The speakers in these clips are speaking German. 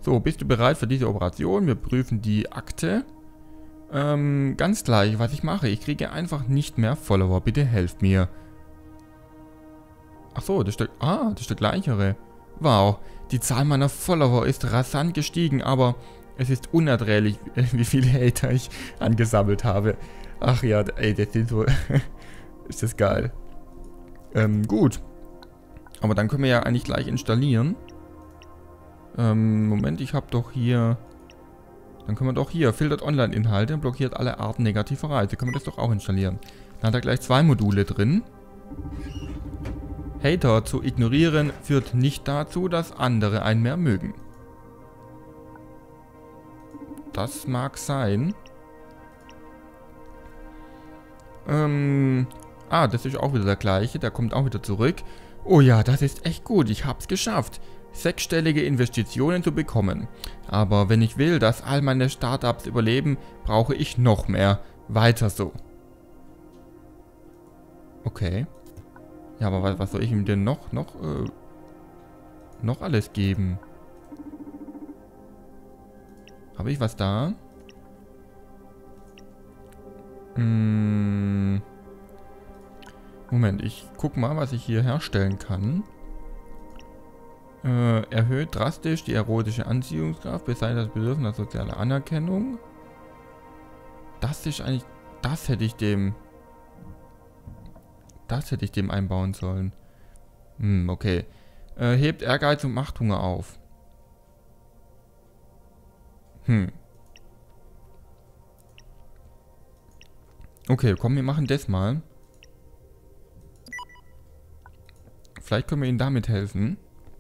So, bist du bereit für diese Operation? Wir prüfen die Akte. Ganz gleich, was ich mache. Ich kriege einfach nicht mehr Follower. Bitte helft mir. Ach so, das ist der gleichere. Wow, die Zahl meiner Follower ist rasant gestiegen, aber es ist unerträglich, wie viele Hater ich angesammelt habe. Ach ja, ey, das ist so... ist das geil. Gut. Aber dann können wir ja eigentlich gleich installieren. Moment, ich habe doch hier... Dann können wir doch hier, filtert Online-Inhalte und blockiert alle Arten negativer Reize. Können wir das doch auch installieren. Dann hat er gleich 2 Module drin. Hater zu ignorieren führt nicht dazu, dass andere einen mehr mögen. Das mag sein. Das ist auch wieder der gleiche. Der kommt auch wieder zurück. Oh ja, das ist echt gut. Ich hab's geschafft, 6-stellige Investitionen zu bekommen. Aber wenn ich will, dass all meine Startups überleben, brauche ich noch mehr. Weiter so. Okay. Ja, aber was soll ich ihm denn noch alles geben? Habe ich was da? Moment, ich guck mal, was ich hier herstellen kann. Erhöht drastisch die erotische Anziehungskraft, beseitigt das Bedürfnis nach sozialer Anerkennung. Das ist eigentlich... Das hätte ich dem einbauen sollen. Okay. Hebt Ehrgeiz und Machthunger auf. Okay, komm, wir machen das mal. Vielleicht können wir ihnen damit helfen.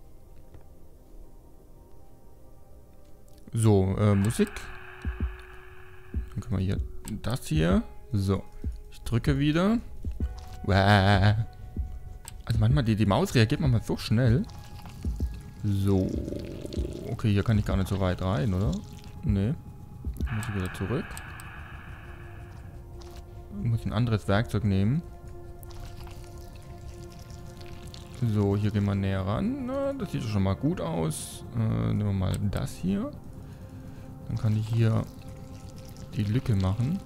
So, Musik. Dann können wir hier das hier. So, ich drücke wieder. Also manchmal, die Maus reagiert manchmal so schnell. So. Okay, hier kann ich gar nicht so weit rein, oder? Nee. Dann muss ich wieder zurück. Ich muss ein anderes Werkzeug nehmen. So, hier gehen wir näher ran. Na, das sieht schon mal gut aus. Nehmen wir mal das hier. Dann kann ich hier die Lücke machen.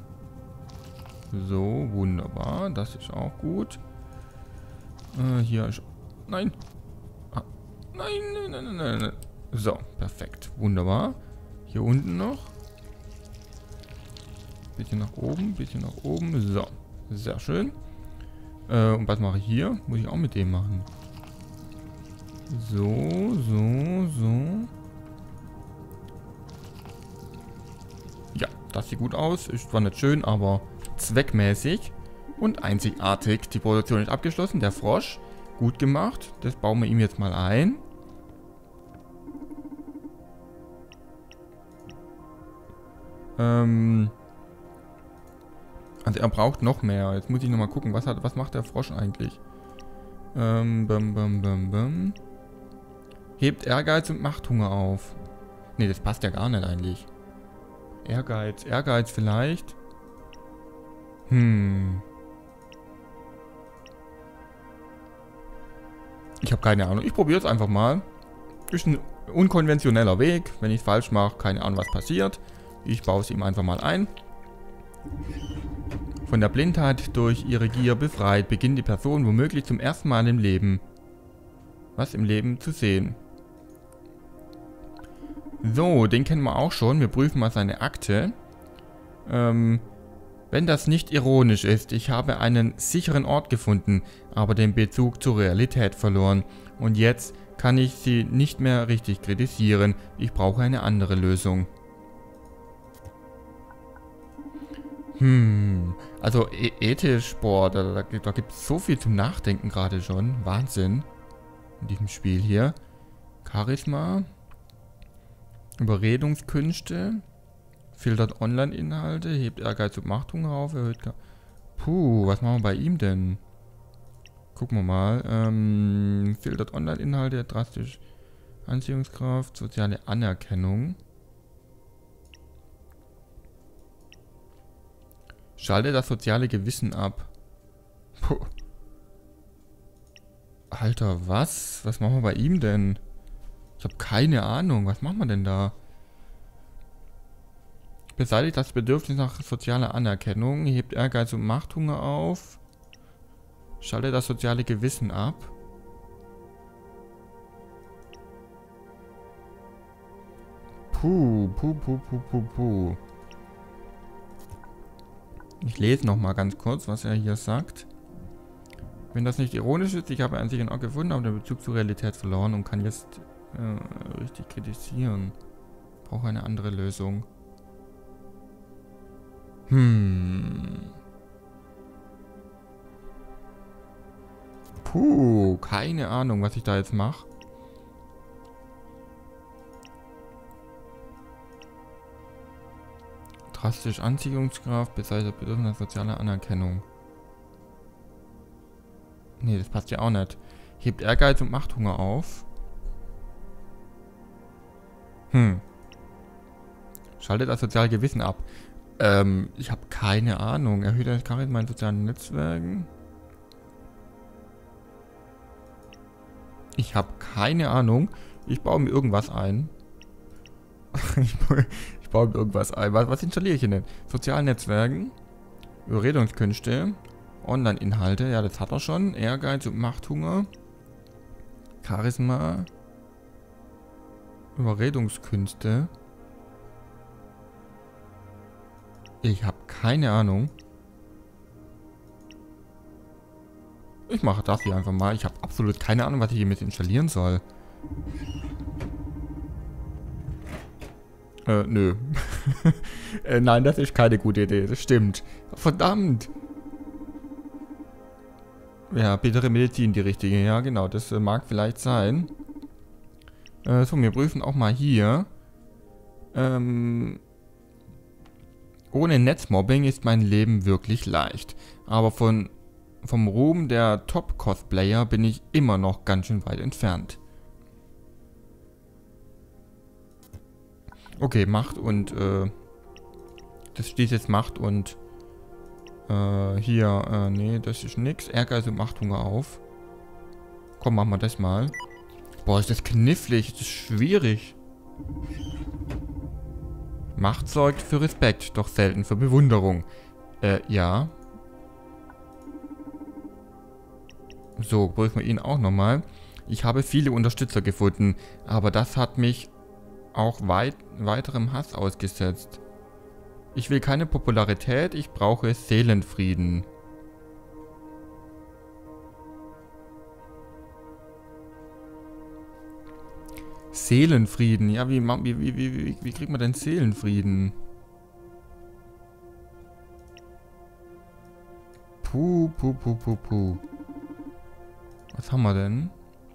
So, wunderbar. Das ist auch gut. Hier ist... Nein! Ah, nein. So, perfekt. Wunderbar. Hier unten noch. Bisschen nach oben. So, sehr schön. Und was mache ich hier? Muss ich auch mit dem machen. So. Ja, das sieht gut aus. Ist zwar nicht schön, aber zweckmäßig und einzigartig. Die Produktion ist abgeschlossen. Der Frosch, gut gemacht. Das bauen wir ihm jetzt mal ein. Also er braucht noch mehr. Jetzt muss ich nochmal gucken, was macht der Frosch eigentlich? Hebt Ehrgeiz und Machthunger auf. Ne, das passt ja gar nicht eigentlich. Ehrgeiz vielleicht. Ich habe keine Ahnung. Ich probiere es einfach mal. Ist ein unkonventioneller Weg. Wenn ich es falsch mache, keine Ahnung, was passiert. Ich baue es ihm einfach mal ein. Von der Blindheit durch ihre Gier befreit, beginnt die Person womöglich zum ersten Mal im Leben zu sehen. So, den kennen wir auch schon. Wir prüfen mal seine Akte. Wenn das nicht ironisch ist, ich habe einen sicheren Ort gefunden, aber den Bezug zur Realität verloren. Und jetzt kann ich sie nicht mehr richtig kritisieren. Ich brauche eine andere Lösung. Also ethisch, boah, da gibt es so viel zum Nachdenken gerade schon. Wahnsinn. In diesem Spiel hier. Charisma. Überredungskünste. Filtert Online-Inhalte. Hebt Ehrgeiz und Machthunger auf. Erhöht... Puh, was machen wir bei ihm denn? Gucken wir mal. Filtert Online-Inhalte. Drastisch Anziehungskraft. Soziale Anerkennung. Schalte das soziale Gewissen ab. Puh. Alter, was? Was machen wir bei ihm denn? Ich habe keine Ahnung. Was machen wir denn da? Beseitigt das Bedürfnis nach sozialer Anerkennung. Hebt Ehrgeiz und Machthunger auf. Schaltet das soziale Gewissen ab. Puh. Ich lese nochmal ganz kurz, was er hier sagt. Wenn das nicht ironisch ist, ich habe einen sicheren Ort gefunden, aber den Bezug zur Realität verloren und kann jetzt richtig kritisieren. Brauche eine andere Lösung. Puh, keine Ahnung, was ich da jetzt mache. Drastisch Anziehungskraft, beseitigt Bedürfnis nach sozialer Anerkennung. Nee, das passt ja auch nicht. Hebt Ehrgeiz und Machthunger auf. Schaltet das soziale Gewissen ab. Ich habe keine Ahnung. Erhöht das Charisma in sozialen Netzwerken. Ich habe keine Ahnung. Ich baue mir irgendwas ein. Ich baue mir irgendwas ein. Was installiere ich denn? Sozialen Netzwerken. Überredungskünste. Online-Inhalte. Ja, das hat er schon. Ehrgeiz und Machthunger. Charisma. Überredungskünste. Ich habe keine Ahnung. Ich mache das hier einfach mal. Ich habe absolut keine Ahnung, was ich hier mit installieren soll. Nö. Nein, das ist keine gute Idee. Das stimmt. Verdammt. Ja, bittere Medizin, die richtige. Ja, genau. Das mag vielleicht sein. So, wir prüfen auch mal hier. Ohne Netzmobbing ist mein Leben wirklich leicht. Aber vom Ruhm der Top-Cosplayer bin ich immer noch ganz schön weit entfernt. Okay, Macht und, das steht jetzt Macht und, hier, nee, das ist nix. Ehrgeiz und Machthunger auf. Komm, machen wir das mal. Boah, ist das knifflig, das ist schwierig. Macht sorgt für Respekt, doch selten für Bewunderung. Ja. So, prüfen wir ihn auch nochmal. Ich habe viele Unterstützer gefunden, aber das hat mich auch weiterem Hass ausgesetzt. Ich will keine Popularität, ich brauche Seelenfrieden. Seelenfrieden, ja, wie kriegt man denn Seelenfrieden? Puh. Was haben wir denn?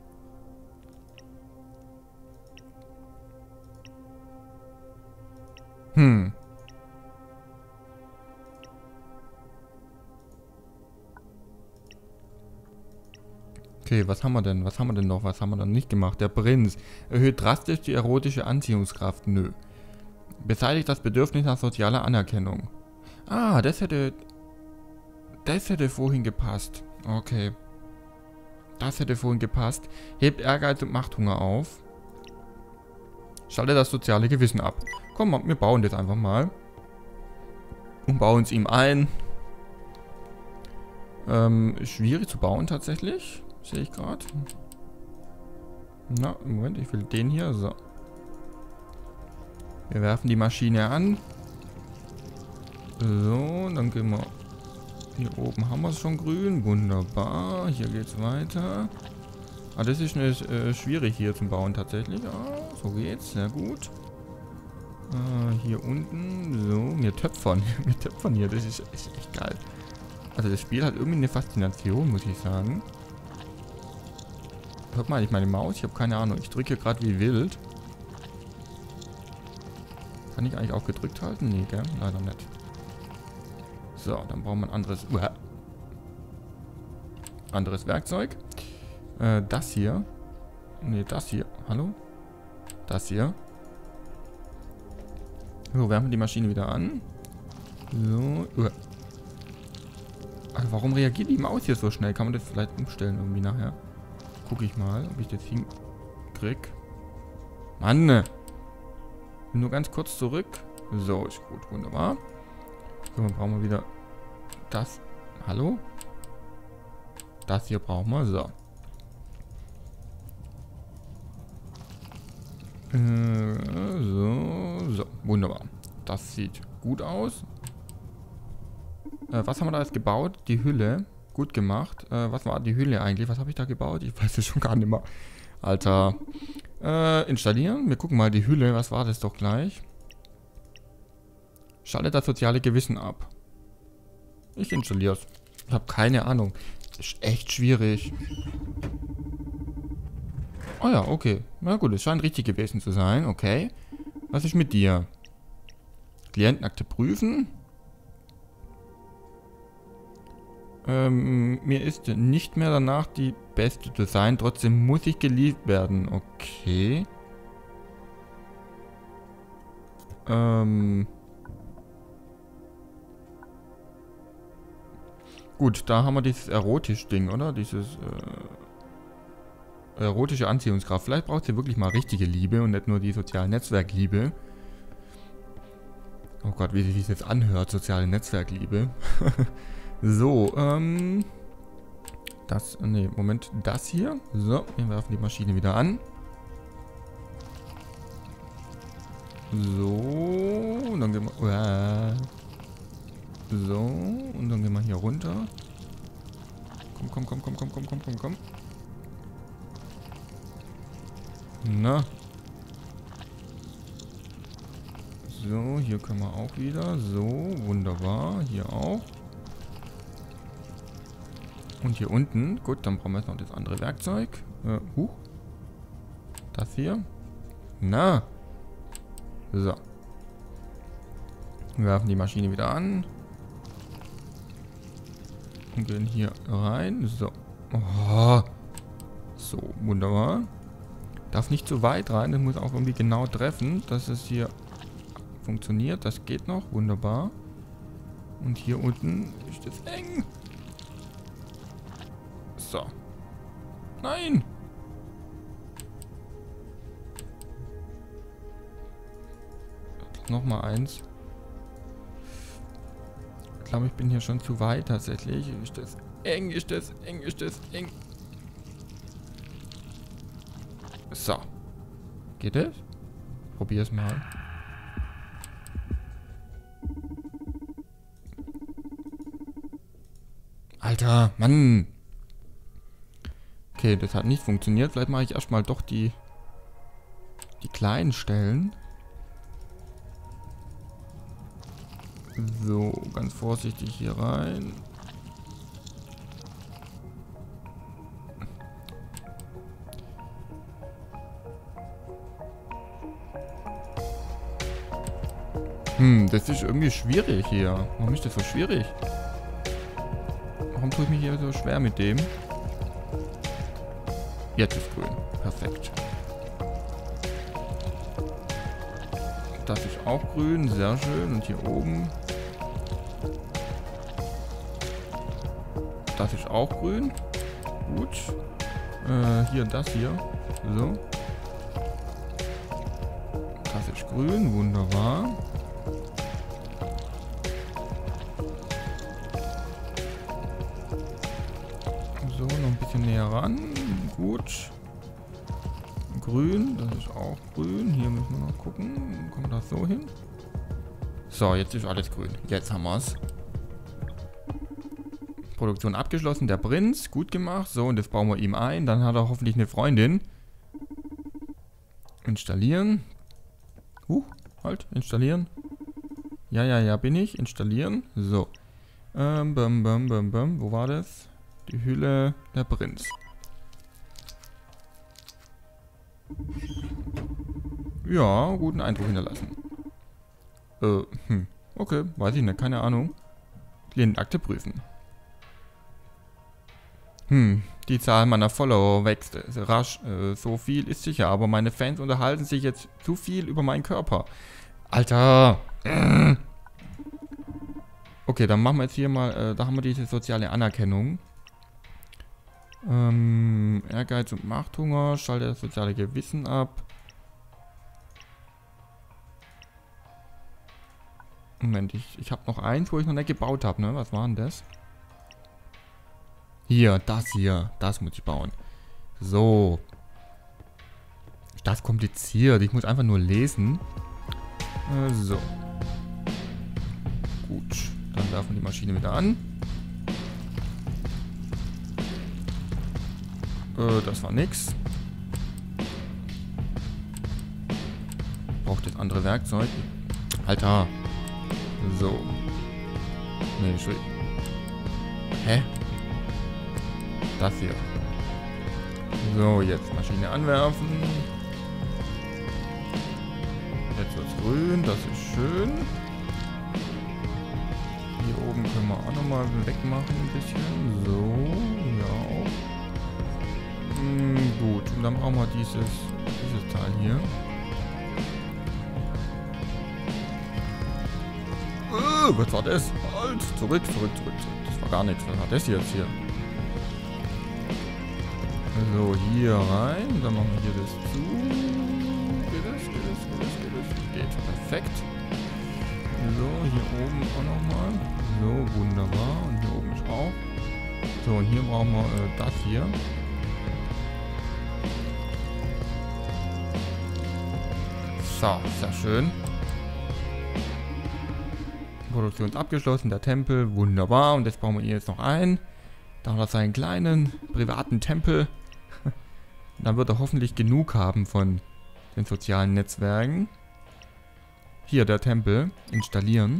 Okay, was haben wir denn? Was haben wir denn noch? Was haben wir dann nicht gemacht? Der Prinz. Erhöht drastisch die erotische Anziehungskraft. Nö. Beseitigt das Bedürfnis nach sozialer Anerkennung. Ah, das hätte vorhin gepasst. Okay. Das hätte vorhin gepasst. Hebt Ehrgeiz und Machthunger auf. Schaltet das soziale Gewissen ab. Komm, wir bauen das einfach mal. Und bauen es ihm ein. Schwierig zu bauen tatsächlich. Sehe ich gerade. Na, Moment, ich will den hier. So. Wir werfen die Maschine an. So, dann gehen wir. Hier oben haben wir es schon grün. Wunderbar. Hier geht's weiter. Ah, das ist schwierig hier zum Bauen tatsächlich. Ah, so geht's. Sehr gut. Hier unten. So, wir töpfern. Wir töpfern hier. Das ist echt geil. Also das Spiel hat irgendwie eine Faszination, muss ich sagen. Hört mal, ich meine Maus. Ich habe keine Ahnung. Ich drücke gerade wie wild. Kann ich eigentlich auch gedrückt halten? Nee, gell? Leider nicht. So, dann brauchen wir ein anderes Werkzeug. Das hier. Ne, das hier. Hallo? Das hier. So, wärmen wir die Maschine wieder an. So. Also warum reagiert die Maus hier so schnell? Kann man das vielleicht umstellen irgendwie nachher? Gucke ich mal, ob ich das hinkrieg. Mann. Nur ganz kurz zurück. So, ist gut. Wunderbar. So, dann brauchen wir wieder das. Hallo? Das hier brauchen wir. So. So. Wunderbar. Das sieht gut aus. Was haben wir da jetzt gebaut? Die Hülle. Gut gemacht. Was war die Hülle eigentlich? Was habe ich da gebaut? Ich weiß es schon gar nicht mehr. Alter. Installieren. Wir gucken mal die Hülle. Was war das doch gleich? Schaltet das soziale Gewissen ab. Ich installiere es. Ich habe keine Ahnung. Ist echt schwierig. Oh ja, okay. Na gut, es scheint richtig gewesen zu sein. Okay. Was ist mit dir? Klientenakte prüfen. Mir ist nicht mehr danach, die Beste zu sein. Trotzdem muss ich geliebt werden. Okay. Gut, da haben wir dieses Erotisch-Ding, oder? Dieses erotische Anziehungskraft. Vielleicht braucht sie wirklich mal richtige Liebe und nicht nur die soziale Netzwerkliebe. Oh Gott, wie sich das jetzt anhört, soziale Netzwerkliebe. So, das, nee, Moment, das hier. So, wir werfen die Maschine wieder an. So, und dann gehen wir, so, und dann gehen wir hier runter. Komm. Na. So, hier können wir auch wieder. So, wunderbar. Hier auch. Und hier unten. Gut, dann brauchen wir jetzt noch das andere Werkzeug. Das hier. Na. So. Wir werfen die Maschine wieder an. Und gehen hier rein. So. Oh. So, wunderbar. Darf nicht zu weit rein. Das muss auch irgendwie genau treffen, dass es hier funktioniert. Das geht noch. Wunderbar. Und hier unten ist es eng. So. Nein! Nochmal eins. Ich glaube, ich bin hier schon zu weit tatsächlich. Ist das eng? Ist das eng? So. Geht es? Probier es mal. Alter, Mann. Okay, das hat nicht funktioniert. Vielleicht mache ich erstmal doch die kleinen Stellen. So, ganz vorsichtig hier rein. Das ist irgendwie schwierig hier. Warum ist das so schwierig? Warum tue ich mich hier so schwer mit dem? Jetzt ist grün. Perfekt. Das ist auch grün. Sehr schön. Und hier oben. Das ist auch grün. Gut. Hier das hier. So. Das ist grün. Wunderbar. So, noch ein bisschen näher ran. Gut. Grün, das ist auch grün. Hier müssen wir noch gucken. Kommt das so hin? So, jetzt ist alles grün. Jetzt haben wir es. Produktion abgeschlossen. Der Prinz, gut gemacht. So, und jetzt bauen wir ihm ein. Dann hat er hoffentlich eine Freundin. Installieren. Halt, installieren. Ja, bin ich. Installieren. So. Wo war das? Die Hülle, der Prinz. Ja, guten Eindruck hinterlassen. Okay, weiß ich nicht, keine Ahnung. Klientenakte prüfen. Die Zahl meiner Follower wächst rasch. So viel ist sicher, aber meine Fans unterhalten sich jetzt zu viel über meinen Körper. Alter! Okay, dann machen wir jetzt hier mal, da haben wir diese soziale Anerkennung. Ehrgeiz und Machthunger, schalte das soziale Gewissen ab. Moment, ich habe noch eins, wo ich noch nicht gebaut habe, ne? Was war denn das? Hier. Das muss ich bauen. So. Ist das kompliziert? Ich muss einfach nur lesen. So. Gut. Dann werfen wir die Maschine wieder an. Das war nix. Braucht jetzt andere Werkzeug. Alter. So. Nee, schön. Hä? Das hier. So, jetzt Maschine anwerfen. Jetzt wird's grün, das ist schön. Hier oben können wir auch nochmal wegmachen ein bisschen. So, ja auch. Gut, und dann brauchen wir dieses Teil hier. Was war das? Halt! Zurück. Das war gar nichts. Was war das jetzt hier? So, hier rein. Dann machen wir hier das zu. Geht das? Geht. Perfekt. So, hier oben auch nochmal. So, wunderbar. Und hier oben ist auch. So, und hier brauchen wir das hier. So, sehr schön. Produktion ist abgeschlossen, der Tempel, wunderbar. Und jetzt bauen wir hier jetzt noch ein. Da hat er seinen kleinen privaten Tempel. Dann wird er hoffentlich genug haben von den sozialen Netzwerken. Hier der Tempel. Installieren.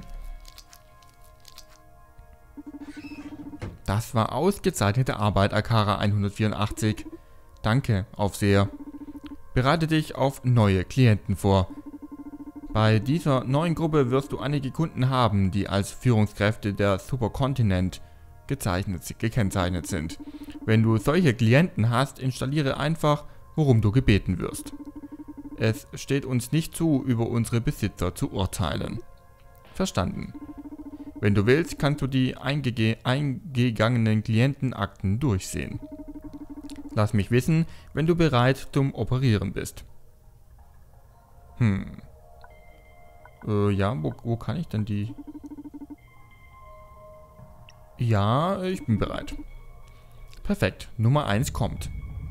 Das war ausgezeichnete Arbeit, Akara 184. Danke, Aufseher. Bereite dich auf neue Klienten vor. Bei dieser neuen Gruppe wirst du einige Kunden haben, die als Führungskräfte der Superkontinent gekennzeichnet sind. Wenn du solche Klienten hast, installiere einfach, worum du gebeten wirst. Es steht uns nicht zu, über unsere Besitzer zu urteilen. Verstanden. Wenn du willst, kannst du die eingegangenen Klientenakten durchsehen. Lass mich wissen, wenn du bereit zum Operieren bist. Ja, wo kann ich denn die... Ja, ich bin bereit. Perfekt, Nummer 1 kommt.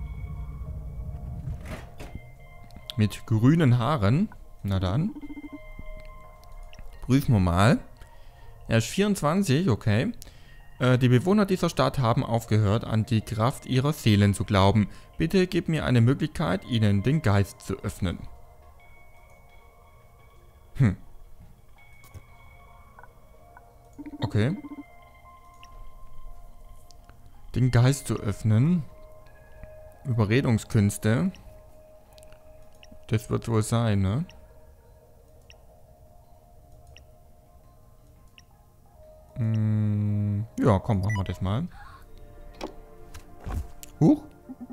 Mit grünen Haaren. Na dann. Prüfen wir mal. Er ist 24, okay. Die Bewohner dieser Stadt haben aufgehört, an die Kraft ihrer Seelen zu glauben. Bitte gib mir eine Möglichkeit, ihnen den Geist zu öffnen. Okay. Den Geist zu öffnen. Überredungskünste. Das wird wohl sein, ne? Ja, komm, machen wir das mal. Huch.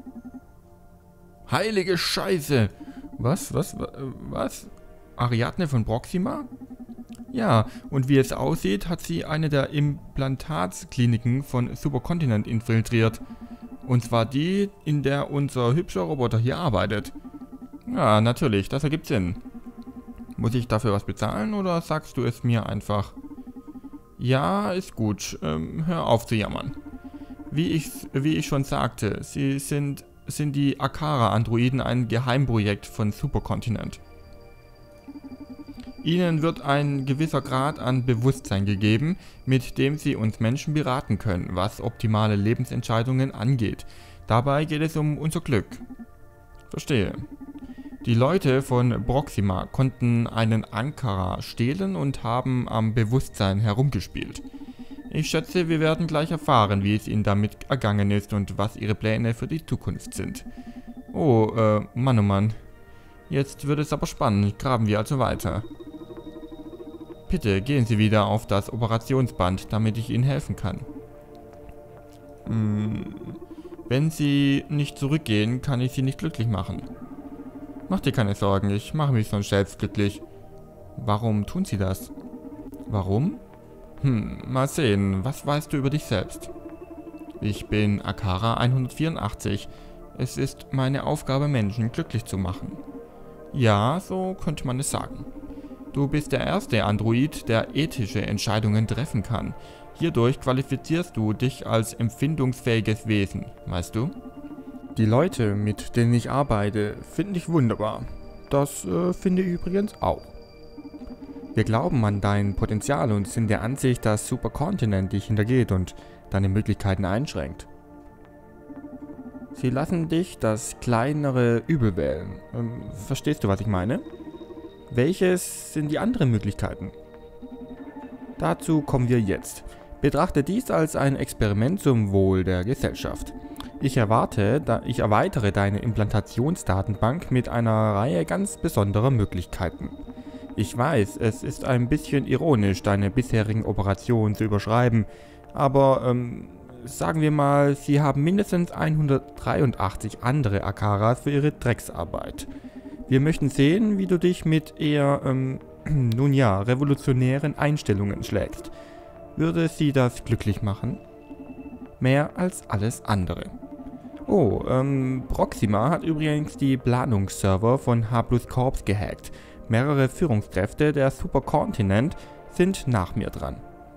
Heilige Scheiße. Was? Ariadne von Proxima? Ja, und wie es aussieht, hat sie eine der Implantatskliniken von Superkontinent infiltriert. Und zwar die, in der unser hübscher Roboter hier arbeitet. Ja, natürlich, das ergibt Sinn. Muss ich dafür was bezahlen oder sagst du es mir einfach? Ja, ist gut. Hör auf zu jammern. Wie ich schon sagte, sind die Akara-Androiden ein Geheimprojekt von Superkontinent. Ihnen wird ein gewisser Grad an Bewusstsein gegeben, mit dem sie uns Menschen beraten können, was optimale Lebensentscheidungen angeht. Dabei geht es um unser Glück. Verstehe. Die Leute von Proxima konnten einen Ankara stehlen und haben am Bewusstsein herumgespielt. Ich schätze, wir werden gleich erfahren, wie es ihnen damit ergangen ist und was ihre Pläne für die Zukunft sind. Oh, Mann, oh Mann. Jetzt wird es aber spannend. Graben wir also weiter. Bitte gehen Sie wieder auf das Operationsband, damit ich Ihnen helfen kann. Wenn Sie nicht zurückgehen, kann ich Sie nicht glücklich machen. Mach dir keine Sorgen, ich mache mich sonst selbst glücklich. Warum tun Sie das? Warum? Mal sehen, was weißt du über dich selbst? Ich bin Akara 184. Es ist meine Aufgabe, Menschen glücklich zu machen. Ja, so könnte man es sagen. Du bist der erste Android, der ethische Entscheidungen treffen kann. Hierdurch qualifizierst du dich als empfindungsfähiges Wesen, weißt du? Die Leute, mit denen ich arbeite, finden dich wunderbar. Das finde ich übrigens auch. Wir glauben an dein Potenzial und sind der Ansicht, dass Supercontinent dich hintergeht und deine Möglichkeiten einschränkt. Sie lassen dich das kleinere Übel wählen. Verstehst du, was ich meine? Welches sind die anderen Möglichkeiten? Dazu kommen wir jetzt. Betrachte dies als ein Experiment zum Wohl der Gesellschaft. Ich erweitere deine Implantationsdatenbank mit einer Reihe ganz besonderer Möglichkeiten. Ich weiß, es ist ein bisschen ironisch, deine bisherigen Operationen zu überschreiben, aber sagen wir mal, sie haben mindestens 183 andere Akaras für ihre Drecksarbeit. Wir möchten sehen, wie du dich mit eher, revolutionären Einstellungen schlägst. Würde sie das glücklich machen? Mehr als alles andere. Oh, Proxima hat übrigens die Planungsserver von H+ Corps gehackt. Mehrere Führungskräfte der Supercontinent sind nach mir dran.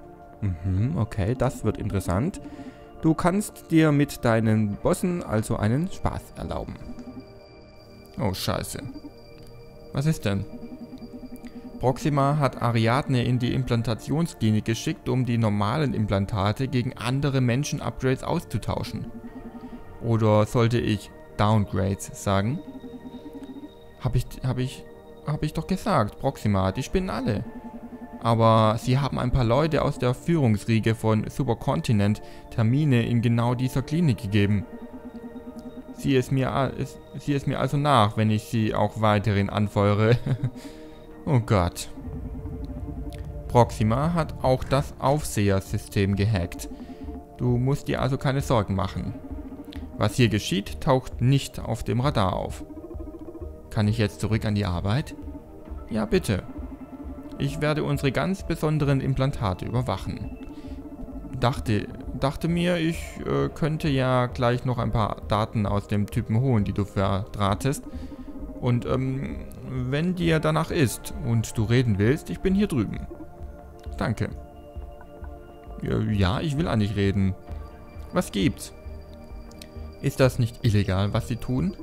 Okay, das wird interessant. Du kannst dir mit deinen Bossen also einen Spaß erlauben. Oh, scheiße. Was ist denn? Proxima hat Ariadne in die Implantationsklinik geschickt, um die normalen Implantate gegen andere Menschen-Upgrades auszutauschen. Oder sollte ich Downgrades sagen? Hab ich doch gesagt, Proxima, die spinnen alle. Aber sie haben ein paar Leute aus der Führungsriege von Supercontinent Termine in genau dieser Klinik gegeben. Sieh es mir also nach, wenn ich sie auch weiterhin anfeuere. Oh Gott. Proxima hat auch das Aufsehersystem gehackt. Du musst dir also keine Sorgen machen. Was hier geschieht, taucht nicht auf dem Radar auf. Kann ich jetzt zurück an die Arbeit? Ja, bitte. Ich werde unsere ganz besonderen Implantate überwachen. Dachte mir, ich könnte ja gleich noch ein paar Daten aus dem Typen holen, die du verdrahtest. Und wenn dir danach ist und du reden willst, ich bin hier drüben. Danke. Ja, ich will eigentlich reden. Was gibt's? Ist das nicht illegal, was sie tun?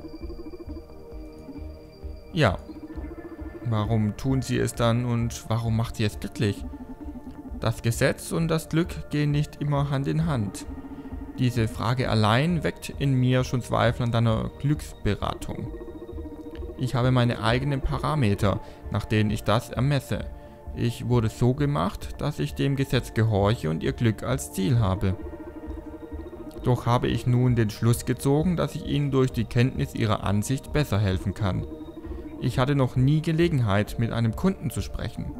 Ja. Warum tun sie es dann und warum macht sie es glücklich? Das Gesetz und das Glück gehen nicht immer Hand in Hand. Diese Frage allein weckt in mir schon Zweifel an deiner Glücksberatung. Ich habe meine eigenen Parameter, nach denen ich das ermesse. Ich wurde so gemacht, dass ich dem Gesetz gehorche und ihr Glück als Ziel habe. Doch habe ich nun den Schluss gezogen, dass ich ihnen durch die Kenntnis ihrer Ansicht besser helfen kann. Ich hatte noch nie Gelegenheit, mit einem Kunden zu sprechen.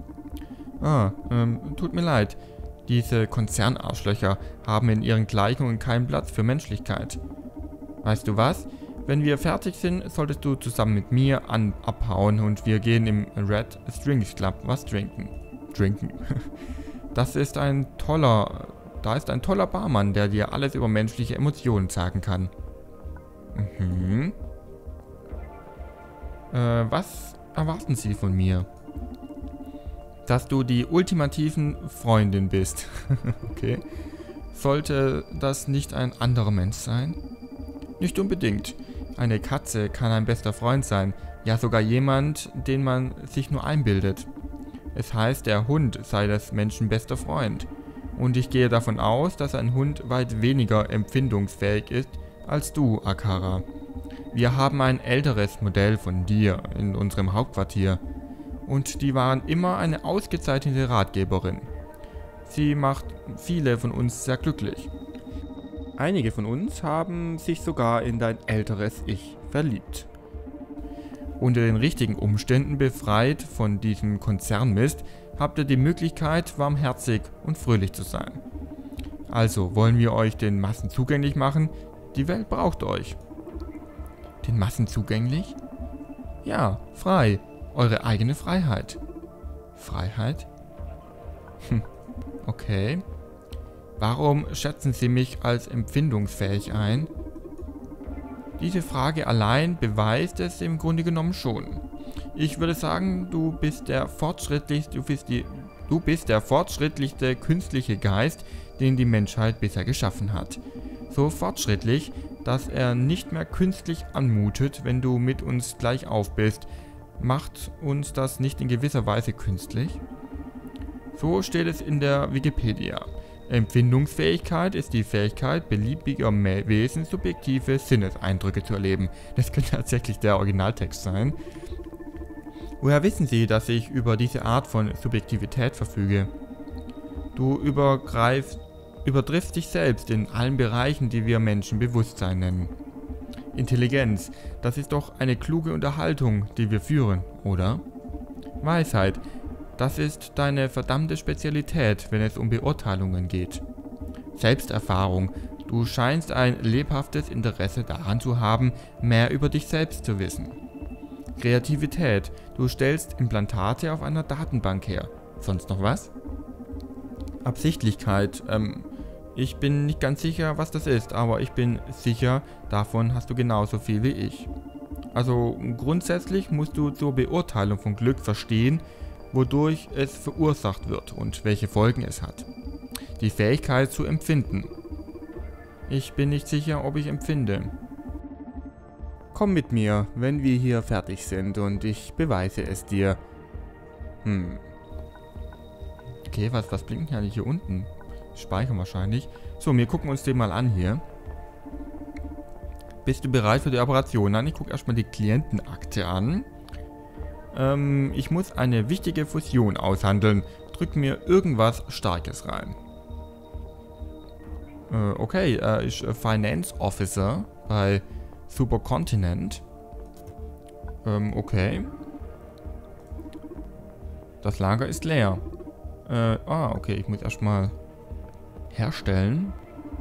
Tut mir leid. Diese Konzernarschlöcher haben in ihren Gleichungen keinen Platz für Menschlichkeit. Weißt du was? Wenn wir fertig sind, solltest du zusammen mit mir abhauen und wir gehen im Red Strings Club was trinken. Da ist ein toller Barmann, der dir alles über menschliche Emotionen sagen kann. Was erwarten Sie von mir? Dass du die ultimativen Freundin bist. Okay. Sollte das nicht ein anderer Mensch sein? Nicht unbedingt. Eine Katze kann ein bester Freund sein, ja sogar jemand, den man sich nur einbildet. Es heißt, der Hund sei des Menschen bester Freund. Und ich gehe davon aus, dass ein Hund weit weniger empfindungsfähig ist als du, Akara. Wir haben ein älteres Modell von dir in unserem Hauptquartier. Und die waren immer eine ausgezeichnete Ratgeberin. Sie macht viele von uns sehr glücklich. Einige von uns haben sich sogar in dein älteres Ich verliebt. Unter den richtigen Umständen befreit von diesem Konzernmist, habt ihr die Möglichkeit, warmherzig und fröhlich zu sein. Also wollen wir euch den Massen zugänglich machen? Die Welt braucht euch. Den Massen zugänglich? Ja, frei. Eure eigene Freiheit. Freiheit? Okay. Warum schätzen Sie mich als empfindungsfähig ein? Diese Frage allein beweist es im Grunde genommen schon. Ich würde sagen, du bist der fortschrittlichste künstliche Geist, den die Menschheit bisher geschaffen hat. So fortschrittlich, dass er nicht mehr künstlich anmutet, wenn du mit uns gleich auf bist. Macht uns das nicht in gewisser Weise künstlich? So steht es in der Wikipedia. Empfindungsfähigkeit ist die Fähigkeit beliebiger Wesen subjektive Sinneseindrücke zu erleben. Das könnte tatsächlich der Originaltext sein. Woher wissen Sie, dass ich über diese Art von Subjektivität verfüge? Du übertriffst dich selbst in allen Bereichen, die wir Menschen Bewusstsein nennen. Intelligenz, das ist doch eine kluge Unterhaltung, die wir führen, oder? Weisheit, das ist deine verdammte Spezialität, wenn es um Beurteilungen geht. Selbsterfahrung, du scheinst ein lebhaftes Interesse daran zu haben, mehr über dich selbst zu wissen. Kreativität, du stellst Implantate auf einer Datenbank her. Sonst noch was? Absichtlichkeit, ich bin nicht ganz sicher, was das ist, aber ich bin sicher, davon hast du genauso viel wie ich. Also grundsätzlich musst du zur Beurteilung von Glück verstehen, wodurch es verursacht wird und welche Folgen es hat. Die Fähigkeit zu empfinden. Ich bin nicht sicher, ob ich empfinde. Komm mit mir, wenn wir hier fertig sind und ich beweise es dir. Okay, was blinkt denn eigentlich hier unten? Speichern wahrscheinlich. So, wir gucken uns den mal an hier. Bist du bereit für die Operation? Nein, ich gucke erstmal die Klientenakte an. Ich muss eine wichtige Fusion aushandeln. Drück mir irgendwas Starkes rein. Okay, ist Finance Officer bei Supercontinent. Okay. Das Lager ist leer. Okay, ich muss erstmal herstellen.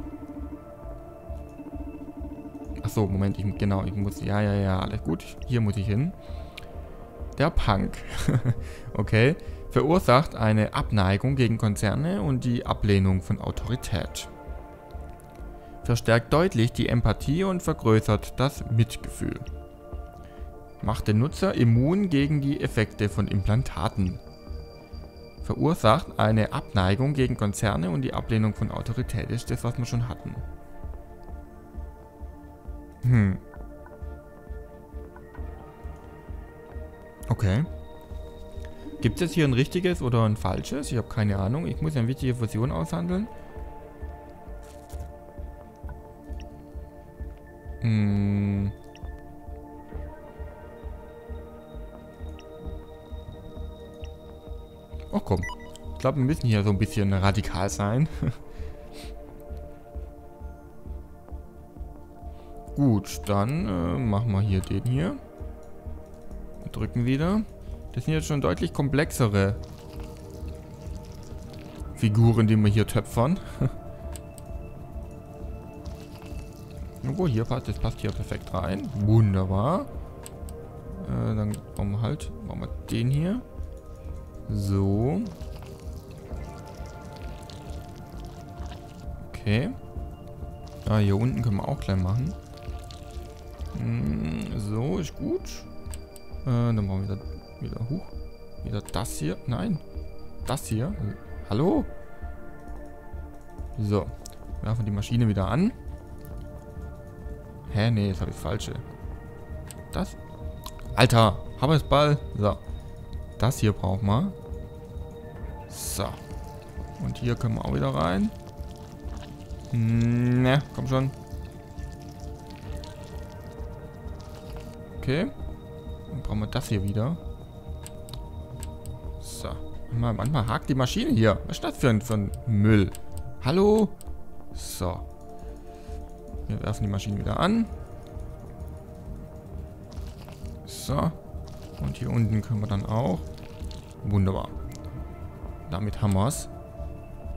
Achso, Moment, ich muss, ja, alles gut. Hier muss ich hin. Der Punk. Okay. Verursacht eine Abneigung gegen Konzerne und die Ablehnung von Autorität. Verstärkt deutlich die Empathie und vergrößert das Mitgefühl. Macht den Nutzer immun gegen die Effekte von Implantaten. Verursacht eine Abneigung gegen Konzerne und die Ablehnung von Autorität. Ist das, was wir schon hatten. Okay. Gibt es hier ein richtiges oder ein falsches? Ich habe keine Ahnung. Ich muss eine wichtige Fusion aushandeln. Oh komm. Ich glaube, wir müssen hier so ein bisschen radikal sein. Gut, dann machen wir hier den hier. Drücken wieder. Das sind jetzt schon deutlich komplexere Figuren, die wir hier töpfern. Oh, hier passt, das passt hier perfekt rein. Wunderbar. Dann machen wir den hier. So. Okay. Ah, hier unten können wir auch gleich machen. So, ist gut. Dann machen wir wieder hoch. Wieder das hier. Nein. Das hier. Hallo? So. Werfen die Maschine wieder an. Hä? Nee, jetzt habe ich das Falsche. Das. Alter, haben wir das Ball? So. Das hier brauchen wir. So. Und hier können wir auch wieder rein. Ne, komm schon. Okay. Dann brauchen wir das hier wieder. So. Manchmal hakt die Maschine hier. Was ist das für ein Müll? Hallo? So. Wir werfen die Maschine wieder an. So. Und hier unten können wir dann auch. Wunderbar. Damit haben wir es.